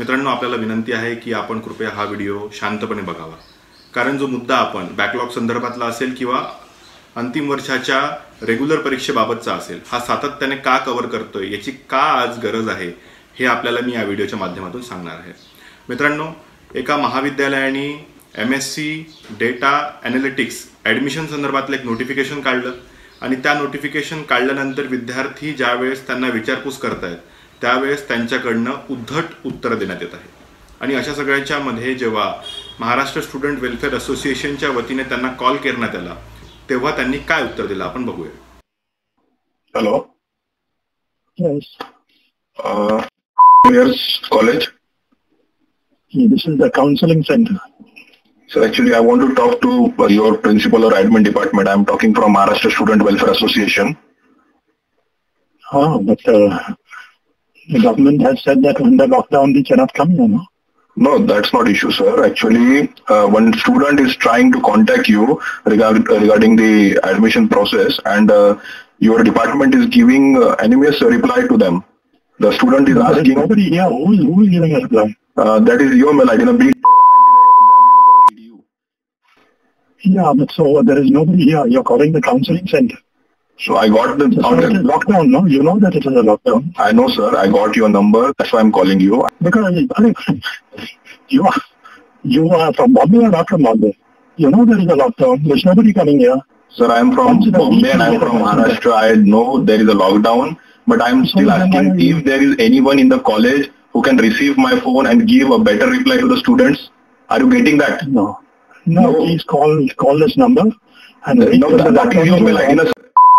मित्रांनो, आपल्याला विनंती आहे की आपण कृपया हा व्हिडिओ शांतपणे बघावा, कारण जो मुद्दा आपण बॅकलॉग संदर्भातला असेल किंवा अंतिम वर्षाच्या रेग्युलर परीक्षेबाबतचा असेल, हा सातत्याने का कव्हर करतोय, याची का आज गरज आहे, हे आपल्याला मी या व्हिडिओच्या माध्यमातून सांगणार आहे. मित्रांनो, एका महाविद्यालयाने MSc डेटा ॲनालिटिक्स ॲडमिशन संदर्भातलं एक नोटिफिकेशन काढलं आणि त्या नोटिफिकेशन काढल्यानंतर विद्यार्थी ज्यावेळेस त्यांना विचारपूस करतायत त्यावेळेस त्यांच्याकडनं उद्धट उत्तर देण्यात येत आहे. आणि अशा सगळ्याच्या मध्ये जेव्हा महाराष्ट्र स्टुडंट वेलफेअर असोसिएशनच्या वतीने त्यांना कॉल करण्यात आला तेव्हा त्यांनी काय उत्तर दिलं आपण बघूया. Hello. Yes. College. This is the counseling center. So actually I want to talk to your principal or admin department. I'm talking from Maharashtra Student Welfare Association. But the government has said that when the lockdown they cannot come here, no? No, that's not issue, sir. Actually, one student is trying to contact you regarding the admission process, and your department is giving anonymous reply to them. The student is asking. Nobody here. Who is giving a reply? That is your mail ID. Yeah, but so there is nobody here. You're calling the counseling center. So I got the lockdown, no? You know that it is a lockdown. I know, sir. I got your number. That's why I'm calling you. Because you are from Bombay or not from Bombay? You know there is a lockdown. There's nobody coming here. Sir, I'm from Bombay and I'm from Maharashtra. I know there is a lockdown, but I'm still asking if there is anyone in the college who can receive my phone and give a better reply to the students. Are you getting that? No. Please call this number and no, that is your mail ID.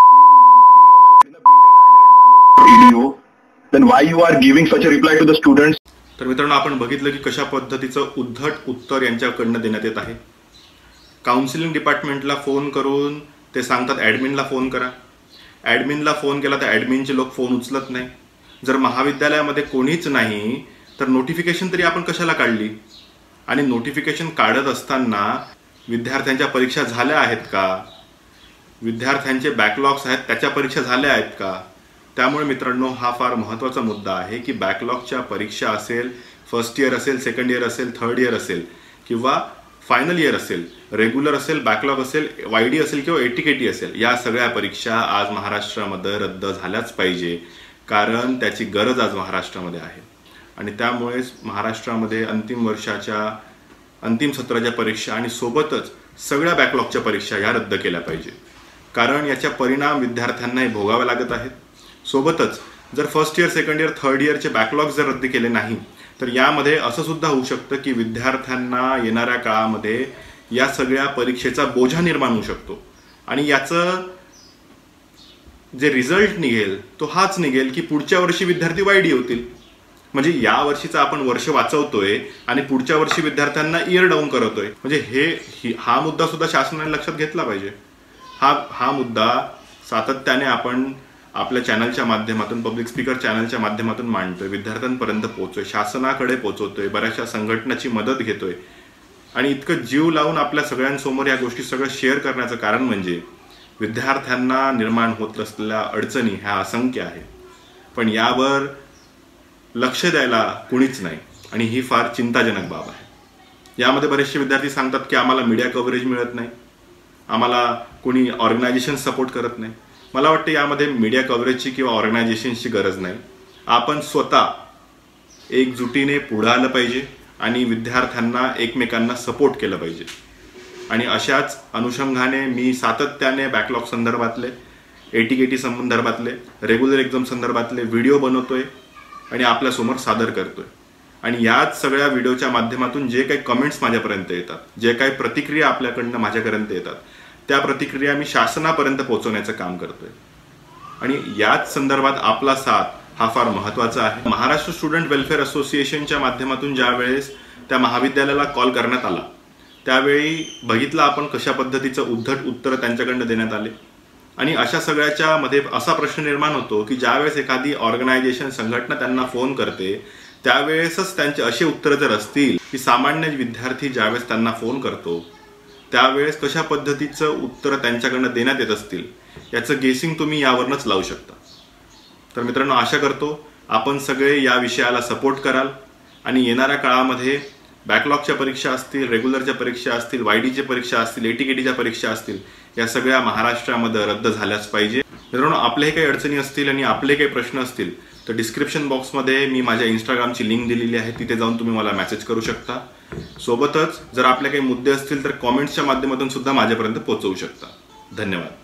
Then why you are giving such a reply to the students? तर मित्रांनो, आपण बघितलं की कशा पद्धतीचं उद्धट उत्तर यांच्याकडनं देण्यात येत आहे. काउन्सिलिंग डिपार्टमेंटला फोन करून ते सांगतात ॲडमिनला फोन करा. ॲडमिनला फोन केला तर ॲडमिनचे लोक फोन उचलत नाही. जर महाविद्यालयामध्ये कोणीच नाही तर नोटिफिकेशन तरी आपण कशाला काढली? आणि नोटिफिकेशन काढत असताना विद्यार्थ्यांच्या परीक्षा झाल्या आहेत का, विद्यार्थ्यांचे बॅकलॉग्स आहेत त्याच्या परीक्षा झाल्या आहेत का? त्यामुळे मित्रांनो, हा फार महत्त्वाचा मुद्दा आहे की बॅकलॉगच्या परीक्षा असेल, फर्स्ट इयर असेल, सेकंड इयर असेल, थर्ड इयर असेल किंवा फायनल इयर असेल, रेग्युलर असेल, बॅकलॉग असेल, YD असेल किंवा ATKT असेल, या सगळ्या परीक्षा आज महाराष्ट्रामध्ये रद्द झाल्याच पाहिजे, कारण त्याची गरज आज महाराष्ट्रामध्ये आहे. आणि त्यामुळेच महाराष्ट्रामध्ये अंतिम वर्षाच्या अंतिम सत्राच्या परीक्षा आणि सोबतच सगळ्या बॅकलॉगच्या परीक्षा ह्या रद्द केल्या पाहिजे, कारण याच्या परिणाम विद्यार्थ्यांनाही भोगावे लागत आहेत. सोबतच जर first year, second year, third इयरचे बॅकलॉग जर रद्द केले नाही तर यामध्ये असं सुद्धा होऊ शकतं की विद्यार्थ्यांना येणाऱ्या काळामध्ये या सगळ्या परीक्षेचा बोजा निर्माण होऊ शकतो. आणि याचं जे रिझल्ट निघेल तो हाच निघेल की पुढच्या वर्षी विद्यार्थी YD होतील. म्हणजे या वर्षीचा आपण वर्ष वाचवतोय आणि पुढच्या वर्षी विद्यार्थ्यांना इयर डाऊन करतोय. म्हणजे हा मुद्दा सुद्धा शासनाने लक्षात घेतला पाहिजे. हा मुद्दा सातत्याने आपण आपल्या चॅनलच्या माध्यमातून, पब्लिक स्पीकर चॅनलच्या माध्यमातून मांडतोय, विद्यार्थ्यांपर्यंत पोहोचतोय, शासनाकडे पोहोचवतोय, बऱ्याचशा संघटनाची मदत घेतोय आणि इतकं जीव लावून आपल्या सगळ्यांसमोर या गोष्टी सगळं शेअर करण्याचं कारण म्हणजे विद्यार्थ्यांना निर्माण होत असलेल्या अडचणी ह्या असंख्य आहेत, पण यावर लक्ष द्यायला कुणीच नाही आणि ही फार चिंताजनक बाब आहे. यामध्ये बरेचसे विद्यार्थी सांगतात की आम्हाला मीडिया कव्हरेज मिळत नाही, आम्हाला कोणी ऑर्गनायझेशन सपोर्ट करत नाही. मला वाटतं यामध्ये मीडिया कव्हरेजची किंवा ऑर्गनायझेशनची गरज नाही. आपण स्वतः एकजुटीने पुढे आलं पाहिजे आणि विद्यार्थ्यांना एकमेकांना सपोर्ट केलं पाहिजे. आणि अशाच अनुषंगाने मी सातत्याने बॅकलॉग संदर्भातले, ATKT संदर्भातले, रेग्युलर एक्झाम संदर्भातले व्हिडिओ बनवतोय आणि आपल्यासमोर सादर करतोय. आणि याच सगळ्या व्हिडिओच्या माध्यमातून जे काही कमेंट्स माझ्यापर्यंत येतात, जे काही प्रतिक्रिया आपल्याकडनं माझ्यापर्यंत येतात, त्या प्रतिक्रिया मी शासनापर्यंत पोहोचवण्याचं काम करतोय. आणि याच संदर्भात आपला साथ हा फार महत्त्वाचा आहे. महाराष्ट्र स्टुडंट वेलफेअर असोसिएशनच्या माध्यमातून ज्या वेळेस त्या महाविद्यालयाला कॉल करण्यात आला त्यावेळी बघितलं आपण कशा पद्धतीचं उद्धट उत्तर त्यांच्याकडनं देण्यात आले. आणि अशा सगळ्याच्या मध्ये असा प्रश्न निर्माण होतो की ज्यावेळेस एखादी ऑर्गनायझेशन, संघटना त्यांना फोन करते त्यावेळेसच त्यांचे असे उत्तर जर असतील की सामान्य विद्यार्थी ज्यावेळेस त्यांना फोन करतो त्यावेळेस कशा पद्धतीचं उत्तर त्यांच्याकडनं देण्यात येत असतील याचं गेसिंग तुम्ही यावरनच लावू शकता. तर मित्रांनो, आशा करतो आपण सगळे या विषयाला सपोर्ट कराल, आणि येणाऱ्या काळामध्ये बॅकलॉगच्या परीक्षा असतील, रेग्युलरच्या परीक्षा असतील, YDच्या परीक्षा असतील, ATKTच्या परीक्षा असतील, या सगळ्या महाराष्ट्रामध्ये रद्द झाल्याच पाहिजे. मित्रांनो, आपल्याही काही अडचणी असतील आणि आपले काही प्रश्न असतील तर डिस्क्रिप्शन बॉक्समध्ये मी माझ्या इंस्टाग्रामची लिंक दिलेली आहे, तिथे जाऊन तुम्ही मला मेसेज करू शकता. सोबतच जर आपले काही मुद्दे असतील तर कॉमेंट्सच्या माध्यमातून सुद्धा माझ्यापर्यंत पोहोचवू शकता. धन्यवाद.